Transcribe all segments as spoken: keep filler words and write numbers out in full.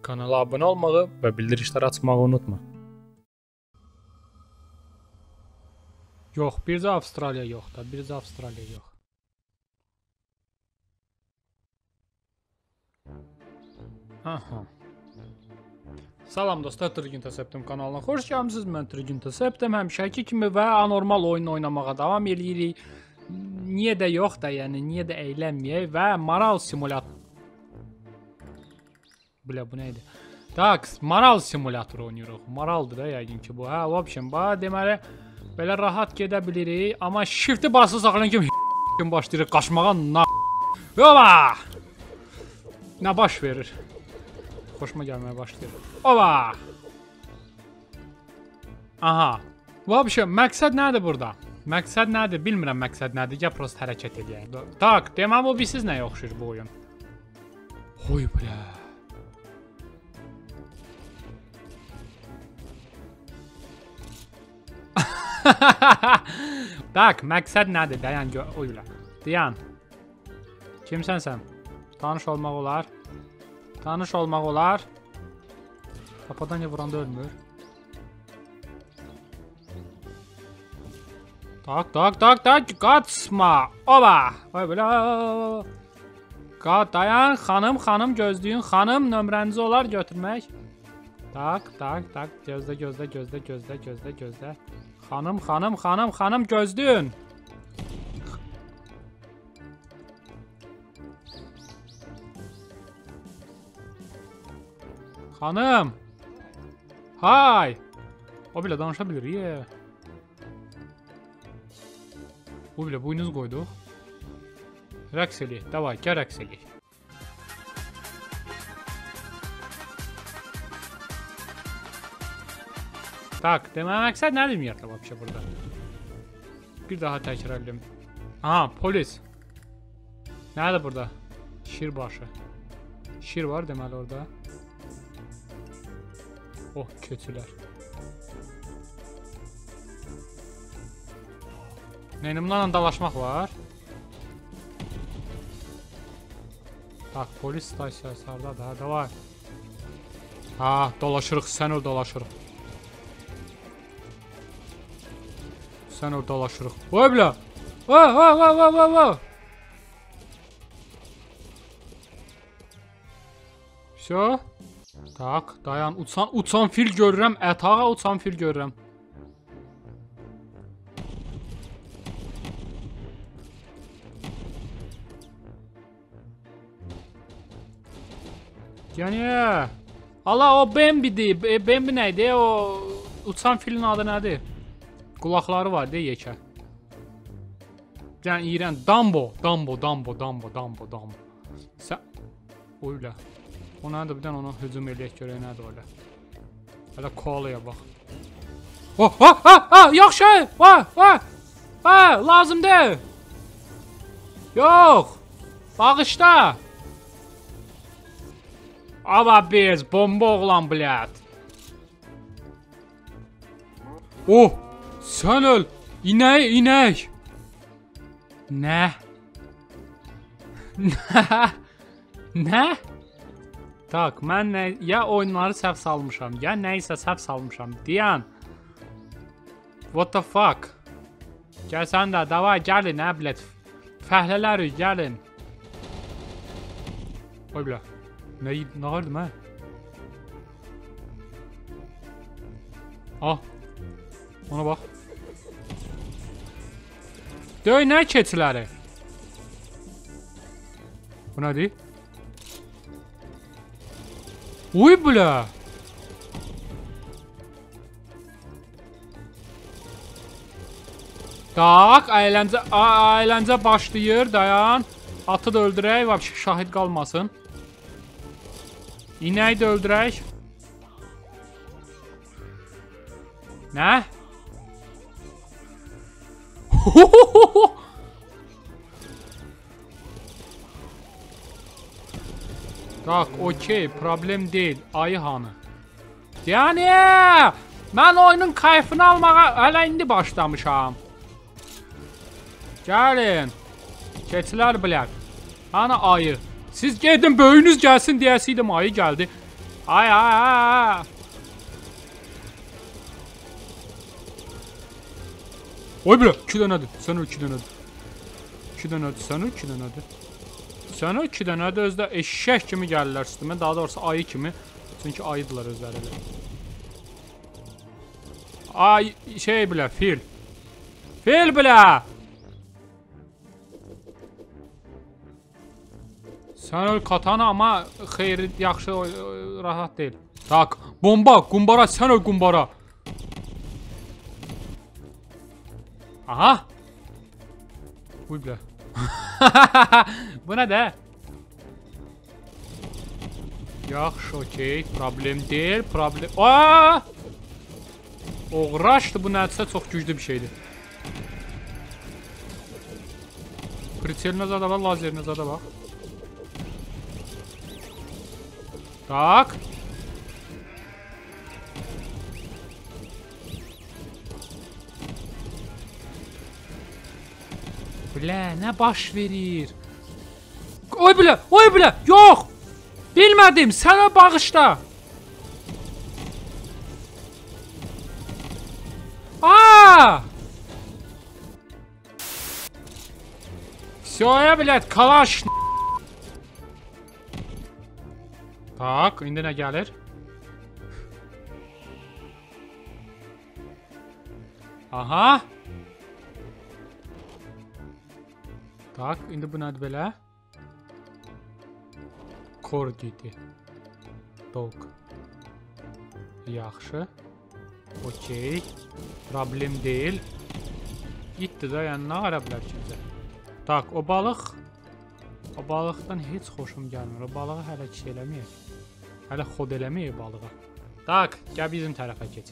Kanala abunə olmağı və bildirişləri açmağı unutma. Yox, bircə Avstraliya yox da, bircə Avstraliya yox. Aha. Salam dostlar, Triginterceptum kanalına xoş gəlmisiniz. Mən Triginterceptum, həmişəki kimi və anormal oyun oynamağa davam edirik. Niyə də yox da, yəni niyə də əylənməyək və maral simulator. Bля, bu neydi? Tak, maral simulator oynuyoruz. Maraldır da yəqin ki bu. Hə, option bax, deməli belə rahat gedə bilirik, amma shift-i basılı saxlayan kimi kim başlayır qaçmağa. Na Yoba! Nə baş verir? Xoşuma gəlməyə başlayır. Oba! Aha. Vəbşə, məqsəd nədir burada? Məqsəd nədir? Bilmirəm məqsəd nədir. Gəl prost hərəkət edək. Tak, deməli bu bizsiz nəyə oxşur bu oyun? Oy bля. Tak, məqsəd nədir? Dayan, oyla. Dayan. Kimsən sən? Tanış olmaq olar. Tanış olmaq olar. Papadanya vuranda ölmür. Tak, tak, tak, tak, qaçma. Oba. Oy belə. Qat, dayan, xanım, xanım gözləyin. Xanım nömrənizi olar götürmək. Tak, tak, tak, gözlə, gözlə, gözlə, gözlə, gözlə, gözlə. Xanım, xanım, xanım, xanım gözləyin. Xanım. Hay. O belə danışa bilir, ye. Bu belə buynuz qoyduq. Rəqs eləyək, davay, gəl rəqs eləyək. Tak, demək məqsəd nədir ümumiyyətlə vəbşə burada? Bir daha təkrar edim. Aha, polis. Nədir burada? Şir başı. Şir var deməli orada. Oh, kötülər. Neynimlərlə dalaşmaq var. Tak, polis stansiyası hardadır, hə, davay. Ha, dolaşırıq, sən ol dolaşırıq. Sən orada dolaşırıq. Oy bля! Oy, oy, oy, oy, oy, oy! Şo? Tak, dayan. Uçan, uçan fil görürəm. Ətağa uçan fil görürəm. Yəni... Allah, o Bambi'dir. Bambi neydi? O uçan filin adı nədir? Qulaqları var deyə yekə. Yəni iyrən Dumbo, Dumbo, Dumbo, Dumbo, Dumbo, Dumbo. Sən oyla. O nədir? Bir dən ona hücum eləyək görək nədir öyle. Hələ koalaya bax. Oh, oh, oh, oh, yaxşı. Va, va. Va, lazımdır. Yox. Bağışla. Aba biz bomba oğlan blyad. Oh. Sən öl! İnək, inək! Nə? Nə? Nə? Tak, mən nə... Ya oyunları səhv salmışam, ya nəysə səhv salmışam. Dayan! What the fuck? Gəl sən də, davay, gəlin, nə bilət. Fəhlələri, gəlin. Oy bilə. Nə ağırdım, hə? Ah! Ona bax. Döy, nə keçiləri? Bu nədir? Uy, bля! Tak, əyləncə, əyləncə başlayır, dayan. Atı da öldürək, vəbşə şahid qalmasın. İnəyi də öldürək. Nə? Tak, okey, problem deyil. Ayı hanı? Yəni, mən oyunun kayfını almağa hələ indi başlamışam. Gəlin. Keçilər bilər. Hani ayı. Siz gedin, böyünüz gəlsin deyəsiydim, ayı gəldi. Ay ay ay. Oy bile iki dənədir. Sən o iki dənədir. iki dənədir. Sən o iki dənədir. Sən o iki dənədir. Özdə eşşək kimi gəlirlər üstümə. Daha doğrusu ayı kimi. Çünki ayıdırlar özləri. Ay şey bilə fil. Fil bilə. Sən öl katana ama xeyri yaxşı rahat deyil. Tak bomba kumbara sən öl kumbara. Aha. Uy bilə. Bu nə də? Yaxşı okey. Problem deyil. Problem. Aaaa. Oğraşdı bu nədirsə çox güclü bir şeydir. Pritelinə zada var, lazerinə zada var. Tak. Bilə, nə baş verir? Oy bilə, oy bilə, yox! Bilmədim, sənə bağışla. Aaa! Всё, блядь, kalaş. Tak, indi nə gəlir? Aha. Tak, indi bu nədir belə? Korgidi. Dog. Yaxşı. Okey. Problem deyil. Gitdi də, yəni nə ara bilər ki bizə? Tak, o balıq. O balıqdan heç xoşum gəlmir. O balığı hələ ki eləməyək. Hələ xod eləməyək balığa. Tak, gəl bizim tərəfə keç.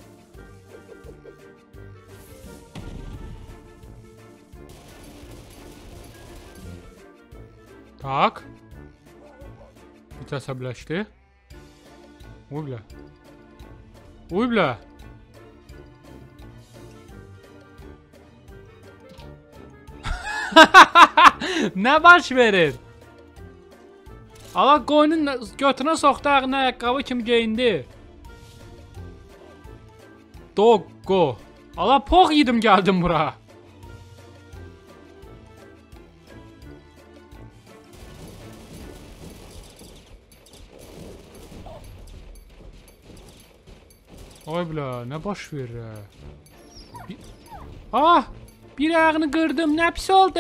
Tak. Bir əsəbləşdi. Uy bilə. Uy bilə. Nə baş verir? Allah qoyunun götünə soxdu, ağına ayaqqabı kimi geyindi. Doggo. Allah pox yedim gəldim bura. Ay bilə, nə baş verir? Bir... Ah! Bir ayağını qırdım, nə pis oldu?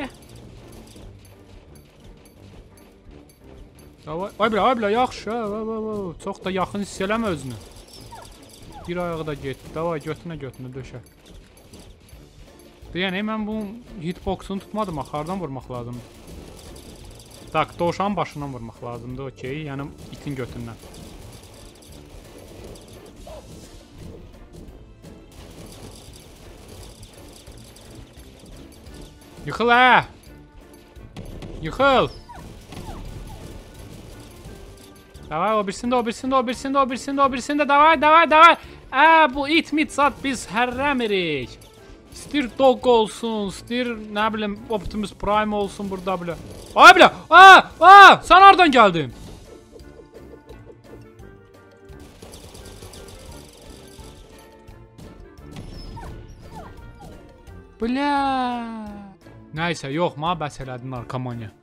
Ay bilə, ay bilə, yaxşı. Çox da yaxın hiss eləmə özünü. Bir ayağı da getdi. Davay, götünə götünə döşə. Yəni, mən bu hitboxunu tutmadım. Axardan vurmaq lazımdır. Tak, dovşanın başından vurmaq lazımdır. Okey, yəni itin götündən. Yıxıl hə! Yıxıl! Davay, o birisində, o birisində, o birisində, o birisində, o birisində, davay, davay, davay! Ə, bu it mit zat biz hərrəmirik. İstir dog olsun, istir, nə bilim, Optimus Prime olsun burada bilə. Ay bilə, aa, aa, sən hardan gəldin? Bilə. Nəysə, yox, ma bəs elədin narkomaniya.